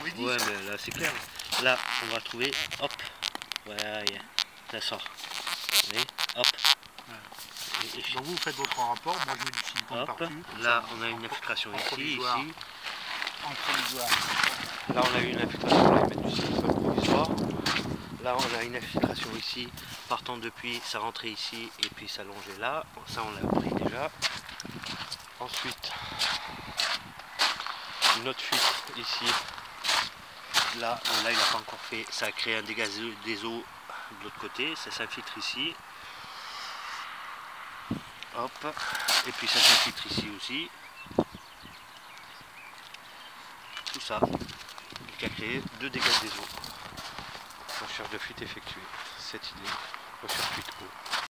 avait dit. Ouais, mais là c'est clair. Là, on va trouver, hop, voilà, ça sort. Vous voyez, hop. Ouais. Donc vous faites votre rapport, moi je mets du silicone Hop. par-dessus. Là, on a une infiltration ici, ici. En provisoire. Là, on a eu une infiltration, on va mettre du silicone provisoire. Là, on a une infiltration ici, partant depuis, ça rentrait ici et puis ça longeait là. Ça, on l'a pris déjà. Ensuite, une autre fuite ici. Là, il n'a pas encore fait. Ça a créé un dégât des eaux de l'autre côté. Ça s'infiltre ici. Hop. Et puis ça s'infiltre ici aussi. Tout ça qui a créé 2 dégâts des eaux. Recherche de fuite effectuée. Cette idée. Recherche fuite eau.